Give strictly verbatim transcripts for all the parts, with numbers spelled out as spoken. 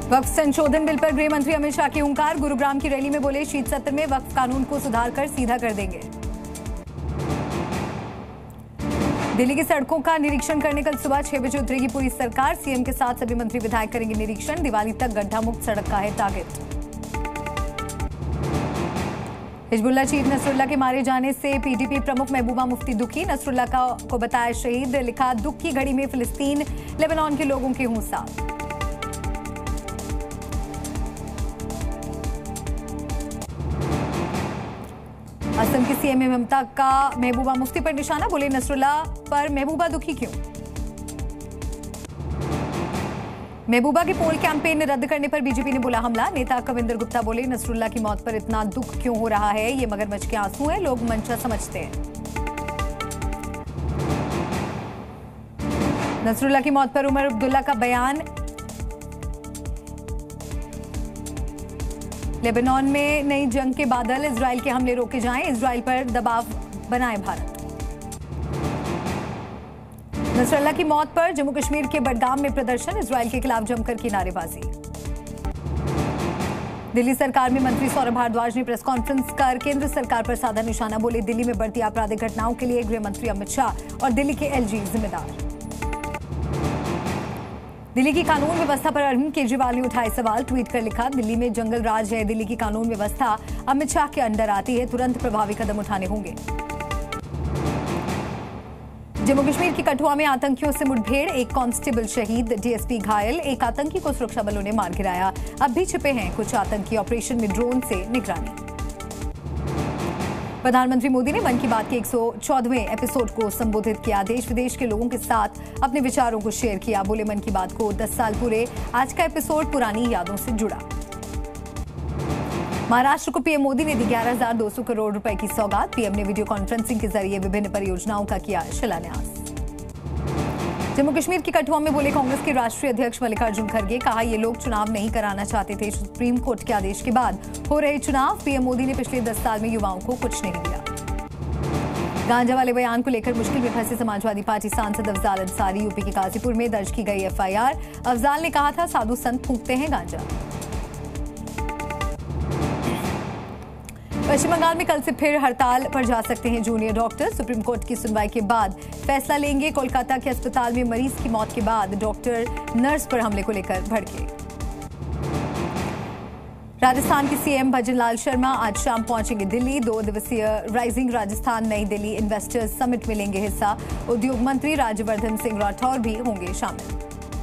वक्फ संशोधन बिल पर गृह मंत्री अमित शाह की हुंकार। गुरुग्राम की रैली में बोले, शीत सत्र में वक्फ कानून को सुधार कर सीधा कर देंगे। दिल्ली की सड़कों का निरीक्षण करने कल सुबह छह बजे उतरेगी पूरी सरकार। सीएम के साथ सभी मंत्री विधायक करेंगे निरीक्षण। दिवाली तक गड्ढा मुक्त सड़क का है टारगेट। हिजबुल्लाह चीफ नसरुल्लाह के मारे जाने से पीडीपी प्रमुख महबूबा मुफ्ती दुखी। नसरुल्लाह का को बताया शहीद। लिखा, दुख की घड़ी में फिलिस्तीन लेबनान के लोगों के हों साथ। असम की सीएम ममता का महबूबा मुफ्ती पर निशाना। बोले, नसरुल्लाह पर महबूबा दुखी क्यों। महबूबा के पोल कैंपेन रद्द करने पर बीजेपी ने बोला हमला। नेता कविंदर गुप्ता बोले, नसरुल्लाह की मौत पर इतना दुख क्यों हो रहा है, ये मगरमच्छ के आंसू हैं, लोग मंशा समझते हैं। नसरुल्लाह की मौत पर उमर अब्दुल्ला का बयान। लेबनान में नई जंग के बादल। इजराइल के हमले रोके जाएं, इजराइल पर दबाव बनाए भारत। नसरुल्लाह की मौत पर जम्मू कश्मीर के बडगाम में प्रदर्शन। इजराइल के खिलाफ जमकर की नारेबाजी। दिल्ली सरकार में मंत्री सौरभ भारद्वाज ने प्रेस कॉन्फ्रेंस कर केंद्र सरकार पर साधा निशाना। बोले, दिल्ली में बढ़ती आपराधिक घटनाओं के लिए गृह मंत्री अमित शाह और दिल्ली के एलजी जिम्मेदार। दिल्ली की कानून व्यवस्था पर अरविंद केजरीवाल ने उठाए सवाल। ट्वीट कर लिखा, दिल्ली में जंगल राज है, दिल्ली की कानून व्यवस्था अमित शाह के अंडर आती है, तुरंत प्रभावी कदम उठाने होंगे। जम्मू कश्मीर की कठुआ में आतंकियों से मुठभेड़। एक कांस्टेबल शहीद, डीएसपी घायल। एक आतंकी को सुरक्षा बलों ने मार गिराया। अब भी छिपे हैं कुछ आतंकी। ऑपरेशन में ड्रोन से निगरानी। प्रधानमंत्री मोदी ने मन की बात के एक सौ चौदहवें एपिसोड को संबोधित किया। देश विदेश के लोगों के साथ अपने विचारों को शेयर किया। बोले, मन की बात को दस साल पूरे। आज का एपिसोड पुरानी यादों से जुड़ा। महाराष्ट्र को पीएम मोदी ने दी ग्यारह हजार दो सौ करोड़ रुपए की सौगात। पीएम ने वीडियो कॉन्फ्रेंसिंग के जरिए विभिन्न परियोजनाओं का किया शिलान्यास। जम्मू कश्मीर की कठुआ में बोले कांग्रेस के राष्ट्रीय अध्यक्ष मल्लिकार्जुन खड़गे। कहा, ये लोग चुनाव नहीं कराना चाहते थे। सुप्रीम कोर्ट के आदेश के बाद हो रहे चुनाव। पीएम मोदी ने पिछले दस साल में युवाओं को कुछ नहीं दिया। गांजा वाले बयान को लेकर मुश्किल में फंसे समाजवादी पार्टी सांसद अफजाल अंसारी। यूपी के गाजीपुर में दर्ज की गई एफआईआर। अफजाल ने कहा था, साधु संत फूंकते हैं गांजा। पश्चिम बंगाल में कल से फिर हड़ताल पर जा सकते हैं जूनियर डॉक्टर। सुप्रीम कोर्ट की सुनवाई के बाद फैसला लेंगे। कोलकाता के अस्पताल में मरीज की मौत के बाद डॉक्टर नर्स पर हमले को लेकर भड़के। राजस्थान के सीएम भजनलाल शर्मा आज शाम पहुंचेंगे दिल्ली। दो दिवसीय राइजिंग राजस्थान नई दिल्ली इन्वेस्टर्स समिट में लेंगे हिस्सा। उद्योग मंत्री राज्यवर्धन सिंह राठौर भी होंगे शामिल।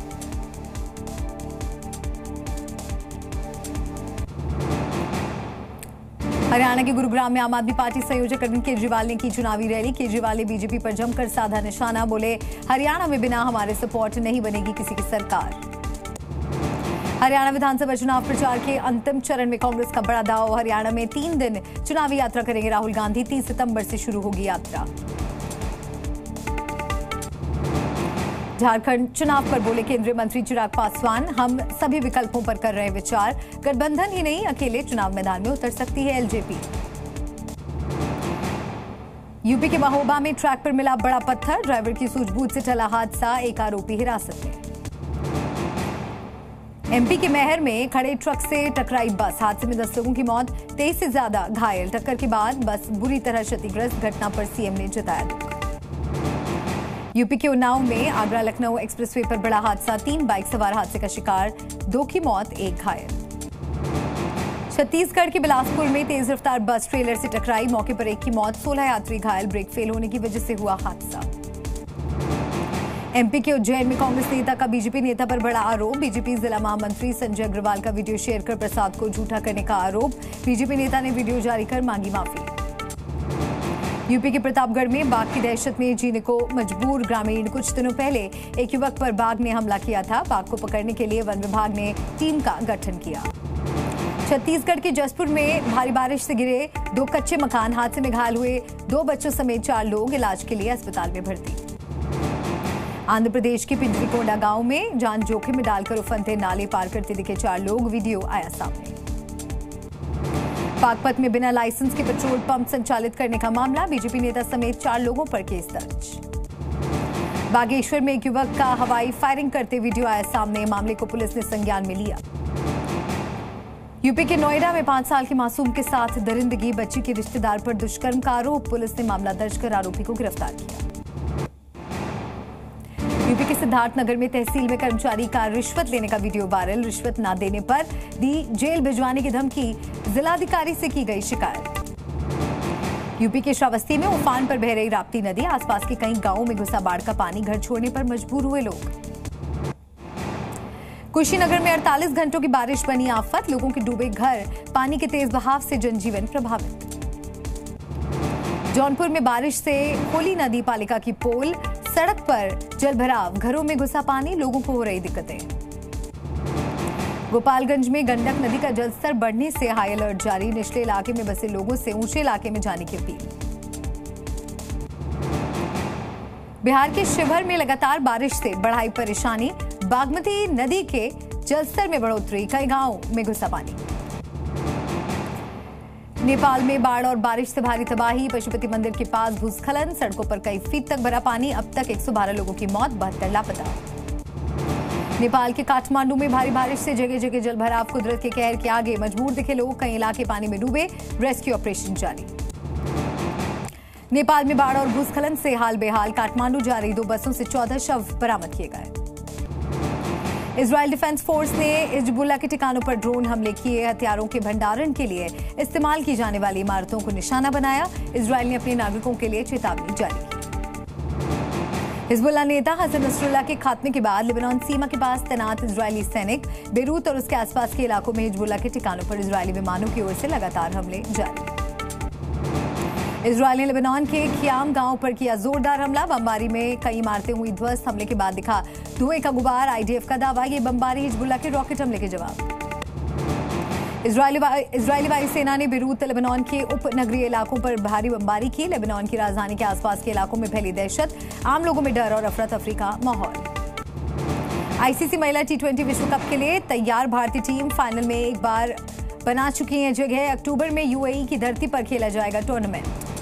हरियाणा के गुरुग्राम में आम आदमी पार्टी संयोजक अरविंद केजरीवाल ने की चुनावी रैली। केजरीवाल ने बीजेपी पर जमकर साधा निशाना। बोले, हरियाणा में बिना हमारे सपोर्ट नहीं बनेगी किसी की सरकार। हरियाणा विधानसभा चुनाव प्रचार के अंतिम चरण में कांग्रेस का बड़ा दाव। हरियाणा में तीन दिन चुनावी यात्रा करेंगे राहुल गांधी। तीस सितंबर से शुरू होगी यात्रा। झारखंड चुनाव पर बोले केंद्रीय मंत्री चिराग पासवान, हम सभी विकल्पों पर कर रहे विचार। गठबंधन ही नहीं, अकेले चुनाव मैदान में उतर सकती है एलजेपी। यूपी के महोबा में ट्रैक पर मिला बड़ा पत्थर। ड्राइवर की सूझबूझ से टला हादसा। एक आरोपी हिरासत में। एमपी के मैहर में खड़े ट्रक से टकराई बस। हादसे में दस लोगों की मौत, तेईस से ज्यादा घायल। टक्कर के बाद बस बुरी तरह क्षतिग्रस्त। घटना पर सीएम ने जताया दुख। यूपी के उन्नाव में आगरा लखनऊ एक्सप्रेसवे पर बड़ा हादसा। तीन बाइक सवार हादसे का शिकार, दो की मौत, एक घायल। छत्तीसगढ़ के बिलासपुर में तेज रफ्तार बस ट्रेलर से टकराई। मौके पर एक की मौत, सोलह यात्री घायल। ब्रेक फेल होने की वजह से हुआ हादसा। एमपी के उज्जैन में कांग्रेस नेता का बीजेपी नेता पर बड़ा आरोप। बीजेपी जिला महामंत्री संजय अग्रवाल का वीडियो शेयर कर प्रसाद को झूठा करने का आरोप। बीजेपी नेता ने वीडियो जारी कर मांगी माफी। यूपी के प्रतापगढ़ में बाघ की दहशत में जीने को मजबूर ग्रामीण। कुछ दिनों पहले एक युवक पर बाघ ने हमला किया था। बाघ को पकड़ने के लिए वन विभाग ने टीम का गठन किया। छत्तीसगढ़ के जसपुर में भारी बारिश से गिरे दो कच्चे मकान। हादसे में घायल हुए दो बच्चों समेत चार लोग इलाज के लिए अस्पताल में भर्ती। आंध्र प्रदेश के पिंजरीकोंडा गांव में जान जोखिम में डालकर उफनते नाले पार करते दिखे चार लोग। वीडियो आया सामने। बागपत में बिना लाइसेंस के पेट्रोल पंप संचालित करने का मामला। बीजेपी नेता समेत चार लोगों पर केस दर्ज। बागेश्वर में एक युवक का हवाई फायरिंग करते वीडियो आया सामने। मामले को पुलिस ने संज्ञान में लिया। यूपी के नोएडा में पांच साल के मासूम के साथ दरिंदगी, बच्ची के रिश्तेदार पर दुष्कर्म का आरोप। पुलिस ने मामला दर्ज कर आरोपी को गिरफ्तार किया। यूपी के सिद्धार्थनगर में तहसील में कर्मचारी का रिश्वत लेने का वीडियो वायरल। रिश्वत न देने पर दी जेल भिजवाने की धमकी, जिलाधिकारी से की गई शिकायत। यूपी के श्रावस्ती में उफान पर बह रही राप्ती नदी, आसपास के कई गांवों में घुसा बाढ़ का पानी, घर छोड़ने पर मजबूर हुए लोग। कुशीनगर में अड़तालीस घंटों की बारिश बनी आफत, लोगों के डूबे घर, पानी के तेज बहाव से जनजीवन प्रभावित। जौनपुर में बारिश से खोली नदी पालिका की पोल, सड़क पर जलभराव, घरों में घुसा पानी, लोगों को हो रही दिक्कतें। गोपालगंज में गंडक नदी का जलस्तर बढ़ने से हाई अलर्ट जारी, निचले इलाके में बसे लोगों से ऊंचे इलाके में जाने की अपील। बिहार के शिवहर में लगातार बारिश से बढ़ाई परेशानी, बागमती नदी के जलस्तर में बढ़ोतरी, कई गांवों में घुसा पानी। नेपाल में बाढ़ और बारिश से भारी तबाही, पशुपति मंदिर के पास भूस्खलन, सड़कों पर कई फीट तक भरा पानी, अब तक एक सौ बारह लोगों की मौत, बहत्तर लापता। नेपाल के काठमांडू में भारी बारिश से जगह जगह जलभराव, कुदरत के कहर के आगे मजबूर दिखे लोग, कई इलाके पानी में डूबे, रेस्क्यू ऑपरेशन जारी। नेपाल में बाढ़ और भूस्खलन से हाल बेहाल, काठमांडू जा रही दो बसों से चौदह शव बरामद किए गए। इजरायल डिफेंस फोर्स ने हिजबुल्लाह के ठिकानों पर ड्रोन हमले किए, हथियारों के भंडारण के लिए इस्तेमाल की जाने वाली इमारतों को निशाना बनाया। इजरायल ने अपने नागरिकों के लिए चेतावनी जारी की। हिजबुल्लाह नेता हसन नसरुल्लाह के खात्मे के बाद लेबनान सीमा के पास तैनात इजरायली सैनिक, बेरूत और उसके आसपास के इलाकों में हिजबुल्लाह के ठिकानों पर इजरायली विमानों की ओर से लगातार हमले जारी। इजरायल ने लेबनान के खियाम गांव पर किया जोरदार हमला, बमबारी में कई इमारतें हुई ध्वस्त, हमले के बाद दिखा धुएं का गुबार। आईडीएफ का दावा, ये बमबारी हिजबुल्लाह के रॉकेट हमले के जवाब। इजरायली इजरायली वायुसेना ने बेरूत लेबनान के उपनगरीय इलाकों पर भारी बमबारी की। लेबनान की राजधानी के आसपास के इलाकों में फैली दहशत, आम लोगों में डर और अफरा तफरी का माहौल। आईसीसी महिला टी ट्वेंटी विश्व कप के लिए तैयार भारतीय टीम फाइनल में एक बार बना चुकी है जगह। अक्टूबर में यूएई की धरती पर खेला जाएगा टूर्नामेंट।